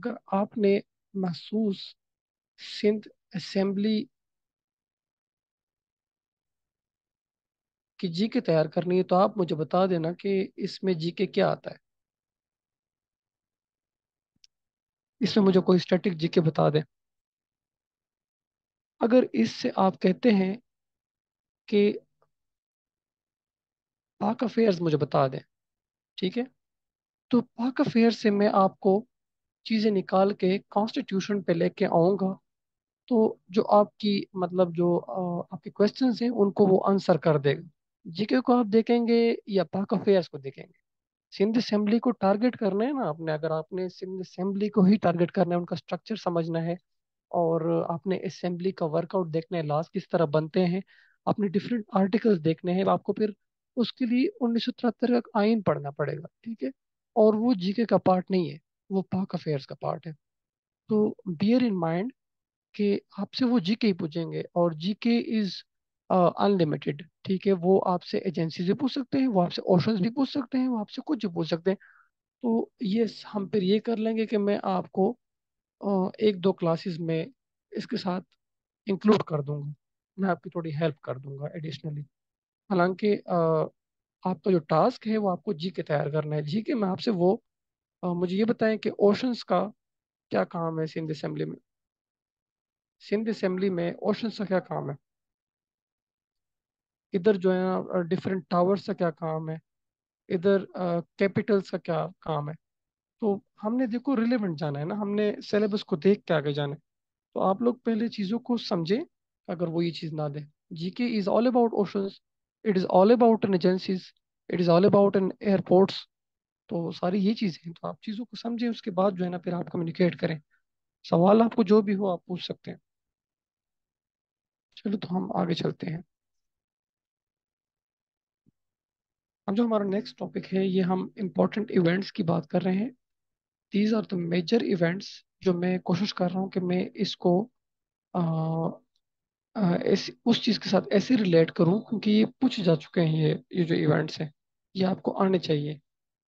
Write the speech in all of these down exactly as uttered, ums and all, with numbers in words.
अगर आपने महसूस सिंध असेंबली की जीके तैयार करनी है तो आप मुझे बता देना कि इसमें जीके क्या आता है। इसमें मुझे कोई स्टैटिक जीके बता दें। अगर इससे आप कहते हैं कि पाक अफेयर्स मुझे बता दें, ठीक है, तो पाक अफेयर्स से मैं आपको चीज़ें निकाल के कॉन्स्टिट्यूशन पे लेके आऊँगा। तो जो आपकी मतलब जो अ, आपके क्वेश्चंस हैं उनको वो आंसर कर देगा। जीके को आप देखेंगे या पाक अफेयर्स को देखेंगे? सिंध असेंबली को टारगेट करना है ना आपने। अगर आपने सिंध असेंबली को ही टारगेट करना है, उनका स्ट्रक्चर समझना है और आपने असेंबली का वर्कआउट देखना है, लॉज किस तरह बनते हैं, आपने डिफरेंट आर्टिकल्स देखने हैं, आपको फिर उसके लिए उन्नीस सौ तिहत्तर का आइन पढ़ना पड़ेगा, ठीक है। और वो जीके का पार्ट नहीं है, वो पाक अफेयर्स का पार्ट है। तो बियर इन माइंड कि आपसे वो जीके ही पूछेंगे, और जीके इज अनलिमिटेड, ठीक है। वो आपसे एजेंसी से पूछ सकते हैं, वो आपसे ऑप्शंस भी पूछ सकते हैं, वो आपसे कुछ भी पूछ सकते हैं। तो ये हम फिर ये कर लेंगे कि मैं आपको अ, एक दो क्लासेस में इसके साथ इंक्लूड कर दूंगा। मैं आपकी थोड़ी हेल्प कर दूंगा एडिशनली। हालांकि अ, आपका जो टास्क है वो आपको जीके तैयार करना है। जीके में आपसे वो अ, मुझे ये बताएं कि ओशंस का क्या काम है सिंध असेंबली में। सिंध असेंबली में ओशंस का क्या काम है? इधर जो है ना डिफरेंट टावर्स का क्या काम है? इधर कैपिटल्स का क्या काम है? तो हमने देखो रिलेवेंट जाना है ना, हमने सिलेबस को देख के आगे जाना है। तो आप लोग पहले चीज़ों को समझें। अगर वो ये चीज़ ना दे, GK is all about oceans, it is all about an agencies, it is all about an airports. तो सारी ये चीज़ें हैं, तो आप चीज़ों को समझें, उसके बाद जो है ना फिर आप कम्युनिकेट करें। सवाल आपको जो भी हो आप पूछ सकते हैं। चलो तो हम आगे चलते हैं। अब जो हमारा नेक्स्ट टॉपिक है, ये हम इम्पोर्टेंट इवेंट्स की बात कर रहे हैं। These are the major events जो मैं कोशिश कर रहा हूँ कि मैं इसको अ, अ, ऐसे उस चीज़ के साथ ऐसे रिलेट करूँ, क्योंकि ये पूछ जा चुके हैं। ये ये जो इवेंट्स हैं ये आपको आने चाहिए।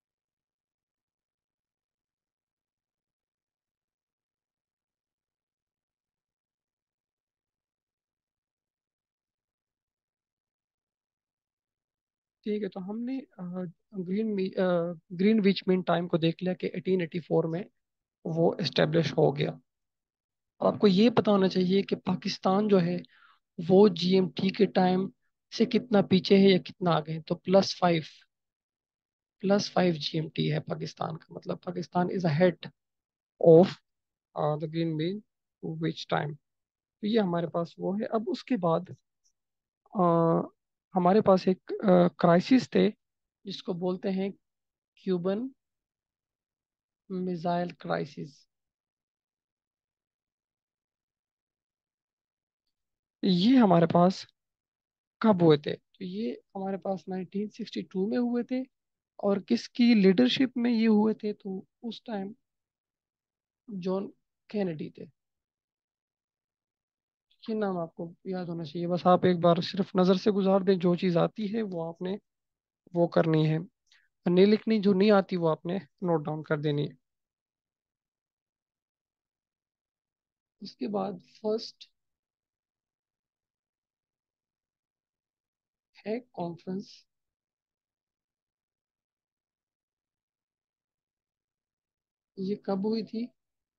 ठीक है, तो हमने green Greenwich Mean Time को देख लिया कि एटीन एटी फोर में वो एस्टेब्लिश हो गया। अब आपको ये पता होना चाहिए कि पाकिस्तान जो है वो जीएमटी के टाइम से कितना पीछे है या कितना आगे है। तो plus five, plus five GMT है पाकिस्तान का, मतलब Pakistan is ahead of the green mean which time. तो ये हमारे पास वो है। अब उसके बाद अ, हमारे पास एक क्राइसिस थे जिसको बोलते हैं क्यूबन मिसाइल क्राइसिस। ये हमारे पास कब हुए थे? तो ये हमारे पास नाइनटीन सिक्सटी टू में हुए थे। और किसकी लीडरशिप में ये हुए थे? तो उस टाइम जॉन कैनेडी थे। ये नाम आपको याद होना चाहिए। बस आप एक बार सिर्फ नज़र से गुजार दें, जो चीज़ आती है वो आपने वो करनी है, नहीं लिखनी। जो नहीं आती वो आपने नोट डाउन कर देनी है। उसके बाद फर्स्ट है कॉन्फ्रेंस। ये कब हुई थी?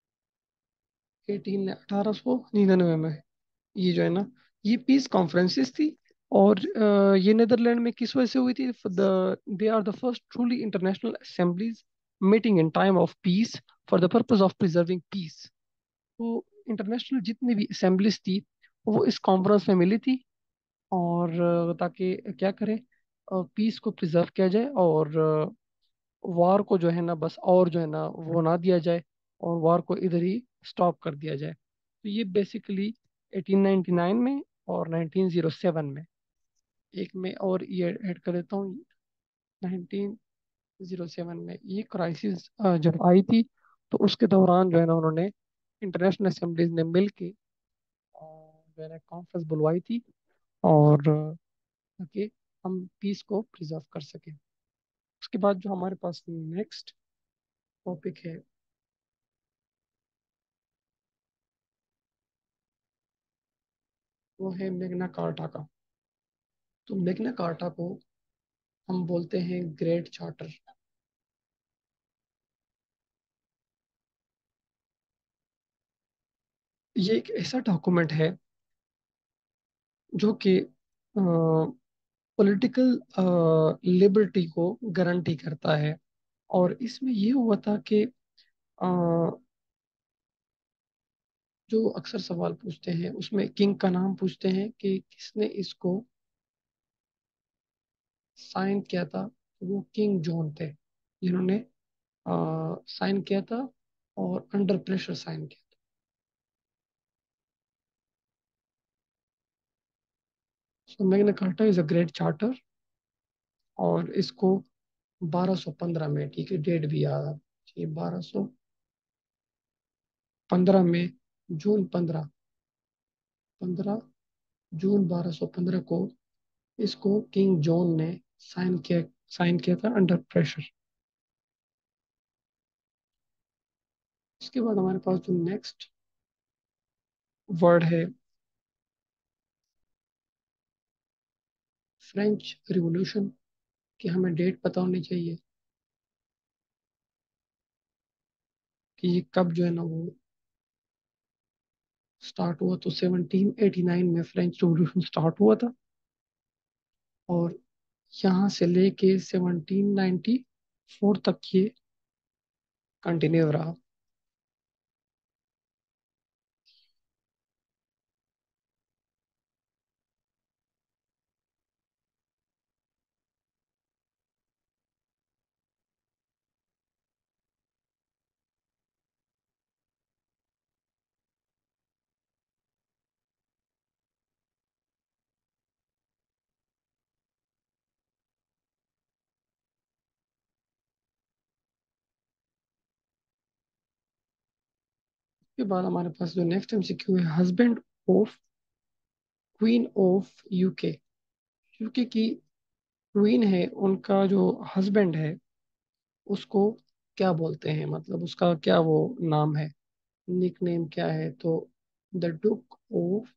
एटीन अठारह सौ निन्यानवे में। ये जो है ना, ये पीस कॉन्फ्रेंसिस थी। और अ, ये नेदरलैंड में किस वजह से हुई थी? The they are the first truly international assemblies meeting in time of peace for the purpose of preserving peace. तो इंटरनेशनल जितनी भी असेंबलीज थी वो इस कॉन्फ्रेंस में मिली थी। और अ, ताकि क्या करें, पीस को प्रिजर्व किया जाए, और वार को जो है ना बस और जो है ना वो ना दिया जाए, और वार को इधर ही स्टॉप कर दिया जाए। तो ये बेसिकली एटीन नाइनटी नाइन में और नाइनटीन ज़ीरो सेवन में। एक में और ये ऐड कर देता हूँ, नाइनटीन ज़ीरो सेवन में ये क्राइसिस जब आई थी, तो उसके दौरान जो है ना उन्होंने इंटरनेशनल असेंबलीज ने मिल के अ, जो है ना कॉन्फ्रेंस बुलवाई थी, और अ, ताकि हम पीस को प्रिजर्व कर सकें। उसके बाद जो हमारे पास नेक्स्ट टॉपिक है वो है मैग्ना कार्टा का। तो मैग्ना कार्टा को हम बोलते हैं ग्रेट चार्टर। ये एक ऐसा डॉक्यूमेंट है जो कि पॉलिटिकल लिबर्टी को गारंटी करता है। और इसमें ये हुआ था कि अ, जो अक्सर सवाल पूछते हैं उसमें किंग का नाम पूछते हैं कि किसने इसको साइन किया था। तो वो किंग जॉन थे जिन्होंने साइन किया था, और अंडर प्रेशर साइन किया था। So Magna Carta is a great charter, और इसको बारह सौ पंद्रह में, ठीक है डेट भी याद है, ये बारह सौ पंद्रह में, जून पंद्रह, पंद्रह जून बारह सौ पंद्रह को इसको किंग जॉन ने साइन किया, साइन किया था अंडर प्रेशर। इसके बाद हमारे पास जो नेक्स्ट वर्ड है, फ्रेंच रिवॉल्यूशन, की हमें डेट पता होनी चाहिए कि ये कब जो है ना वो स्टार्ट हुआ। तो सेवनटीन एटी नाइन में फ्रेंच रिवॉल्यूशन स्टार्ट हुआ था, और यहाँ से लेके सेवनटीन नाइंटी फोर तक ये कंटिन्यू रहा। उसके बाद हमारे पास जो नेक्स्ट एमसीक्यू है, husband of queen of UK. UK की क्वीन है, उनका जो हस्बैंड है उसको क्या बोलते हैं, मतलब उसका क्या वो नाम है, निक नेम क्या है। तो the duke of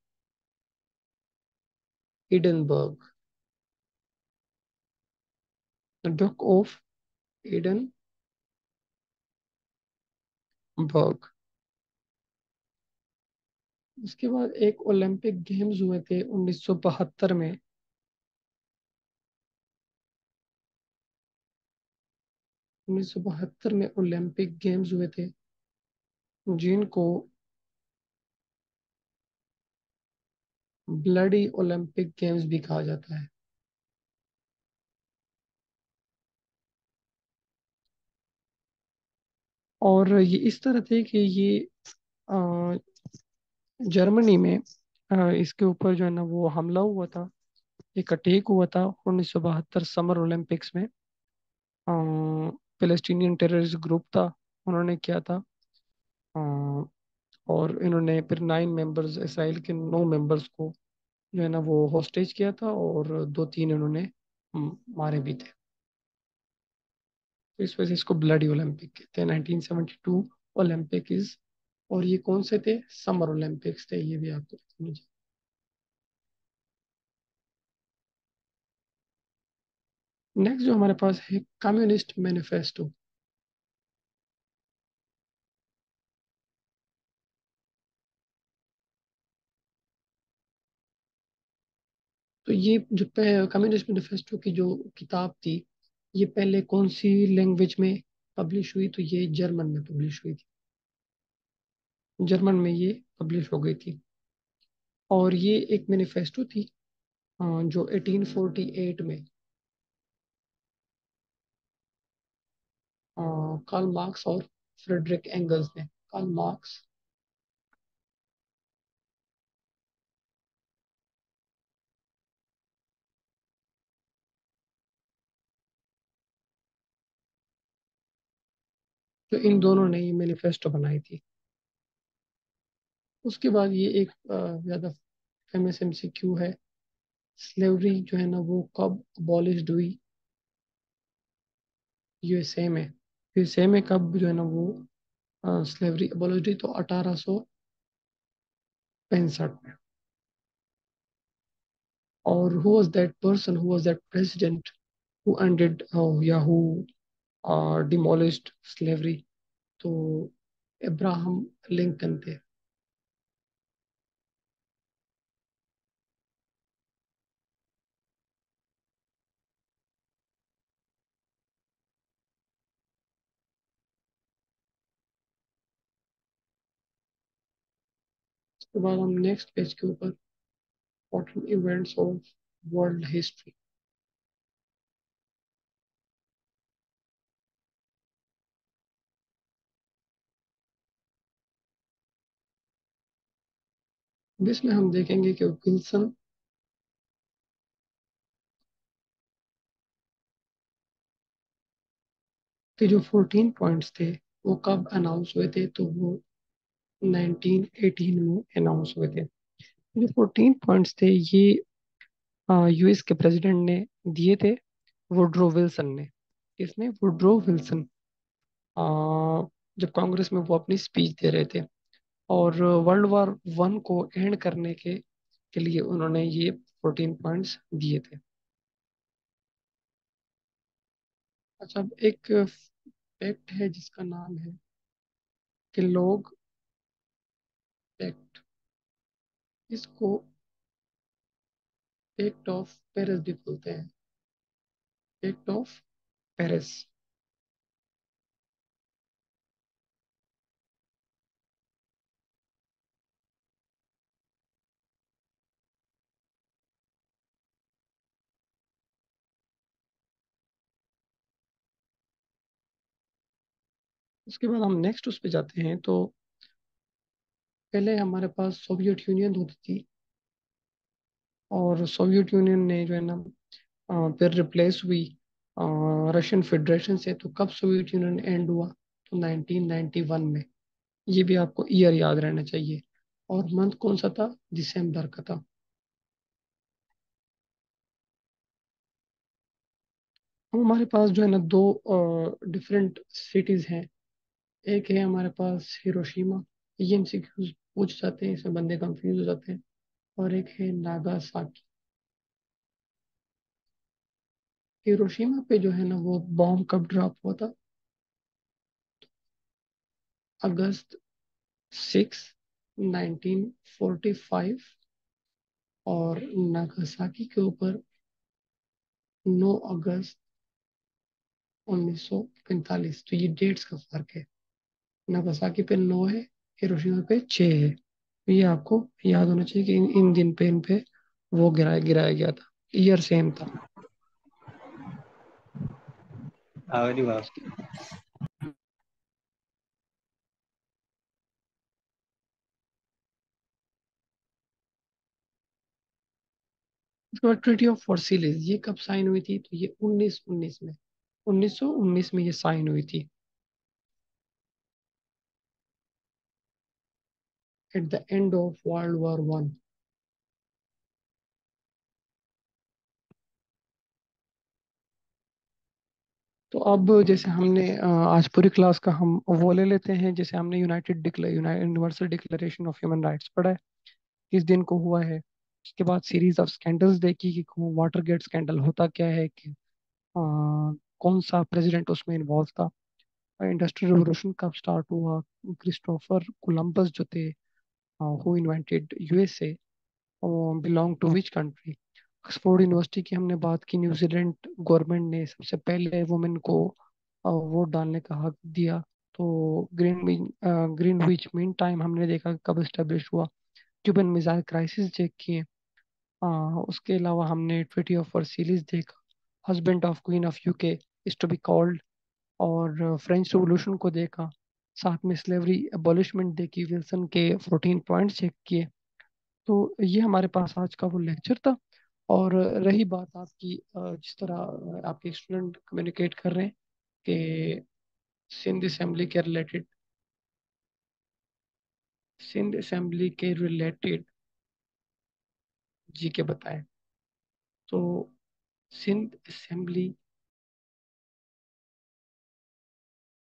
Edinburgh, the duke of Edinburgh. उसके बाद एक ओलंपिक गेम्स हुए थे उन्नीस सौ बहत्तर में। उन्नीस सौ बहत्तर में ओलंपिक गेम्स हुए थे जिनको ब्लडी ओलंपिक गेम्स भी कहा जाता है। और ये इस तरह थे कि ये अ, जर्मनी में अ, इसके ऊपर जो है ना वो हमला हुआ था, एक अटैक हुआ था उन्नीस सौ बहत्तर समर ओलंपिक्स में। पैलेस्टीनियन टेररिस्ट ग्रुप था, उन्होंने किया था। अ, और इन्होंने फिर नाइन मेंबर्स, इसराइल के नौ मेंबर्स को जो है ना वो हॉस्टेज किया था, और दो तीन इन्होंने म, मारे भी थे। तो इस वजह से इसको ब्लडी ओलंपिक कहते हैं। Nineteen seventy two Olympic is, और ये कौन से थे, समर ओलंपिक्स थे, ये भी आपको पता होना चाहिए। नेक्स्ट जो हमारे पास है कम्युनिस्ट मैनिफेस्टो। तो ये जो कम्युनिस्ट मैनिफेस्टो की जो किताब थी, ये पहले कौन सी लैंग्वेज में पब्लिश हुई, तो ये जर्मन में पब्लिश हुई थी। जर्मन में ये पब्लिश हो गई थी। और ये एक मैनिफेस्टो थी अ, जो एटीन फोर्टी एट में कार्ल मार्क्स और फ्रेडरिक एंगल्स ने, कार्ल मार्क्स, तो इन दोनों ने ये मैनिफेस्टो बनाई थी। उसके बाद ये एक अ, ज्यादा फेमस एमसीक्यू है, स्लेवरी जो है ना वो कब अबॉलिश्ड हुई यूएसए में। यूएसए में कब जो है ना वो स्लेवरी अबॉलिश्ड हुई, तो अठारह सौ पैंसठ में। और who was that person, who was that president who ended uh, या who uh, demolished slavery? तो अब्राहम लिंकन थे। उसके बाद हम नेक्स्ट पेज के ऊपर important events of world history, जिसमें हम देखेंगे कि विल्सन के जो फोर्टीन पॉइंट्स थे वो कब अनाउंस हुए थे? तो वो नाइनटीन एटीन में अनाउंस हुए थे। जो फोर्टीन पॉइंट्स थे ये यूएस के प्रेसिडेंट ने दिए थे, वुडरो विल्सन ने। किसने? Woodrow Wilson. आ, जब कांग्रेस में वो अपनी स्पीच दे रहे थे, और वर्ल्ड वॉर वन को एंड करने के के लिए उन्होंने ये फोर्टीन पॉइंट्स दिए थे। अच्छा, अब एक फैक्ट है जिसका नाम है कि लोग फैक्ट, इसको फैक्ट ऑफ पेरिस भी बोलते हैं। Fact of Paris. उसके बाद हम नेक्स्ट उस पे जाते हैं। तो पहले हमारे पास सोवियत यूनियन होती थी, और सोवियत यूनियन ने जो है ना अ, फिर रिप्लेस हुई रशियन फेडरेशन से। तो कब सोवियत यूनियन एंड हुआ? तो नाइनटीन नाइनटी वन में। ये भी आपको ईयर याद रहना चाहिए। और मंथ कौन सा था? दिसंबर का था। अब हमारे पास जो है ना दो डिफरेंट सिटीज हैं। एक है हमारे पास हिरोशिमा, ये एमसीक्यूज पूछ जाते हैं, इसमें बंदे कंफ्यूज हो जाते हैं। और एक है नागासाकी। हिरोशिमा पे जो है ना वो बॉम्ब कब ड्रॉप हुआ था? August six nineteen forty five. और नागासाकी के ऊपर नौ अगस्त उन्नीस सौ पैंतालीस। तो ये डेट्स का फर्क है। नागासाकी पे नौ है, हिरोशिमा पे छः है। तो ये आपको याद होना चाहिए कि इन, इन दिन पे इन पे वो गिराया गिराया गया था। ईयर सेम था। अरे वाह। उसके उसके बाद ट्रीटी ऑफ वर्सिलेस ये कब साइन हुई थी? तो ये उन्नीस उन्नीस में, उन्नीस सौ उन्नीस में ये साइन हुई थी, at the end of world war one. तो अब जैसे हमने अ, आज पूरी क्लास का हम वो ले लेते हैं। जैसे हमने united declare universal declaration of human rights पढ़ा है, किस दिन को हुआ है। उसके बाद सीरीज ऑफ स्कैंडल्स देखी कि वाटर गेट स्कैंडल होता क्या है, कि अ, कौन सा प्रेसिडेंट उसमें इन्वॉल्व था, इंडस्ट्रियल रिवोल्यूशन कब स्टार्ट हुआ, क्रिस्टोफर कोलंबस जो थे who invented USA, belong to which country. Oxford University की हमने बात की, न्यूजीलैंड गवर्नमेंट ने सबसे पहले वुमेन को अ, वोट डालने का हक दिया। तो ग्रीन ग्रीनविच मीन टाइम हमने देखा कब इस्टेब्लिश हुआ। क्यूबन मिसाइल क्राइसिस चेक किए। अ, उसके अलावा हमने ट्रिटी ऑफ वर्सीलीज देखा। Husband of queen of UK is to be called. और फ्रेंच रिवोल्यूशन को देखा। साथ में स्लेवरी एबॉलिशमेंट देखी, विल्सन के फोर्टीन पॉइंट्स चेक किए। तो ये हमारे पास आज का वो लेक्चर था। और रही बात आपकी अ, जिस तरह अ, आपके स्टूडेंट कम्युनिकेट कर रहे हैं कि सिंध असेंबली के रिलेटेड, सिंध असेंबली के रिलेटेड जी के बताएं। तो सिंध असेंबली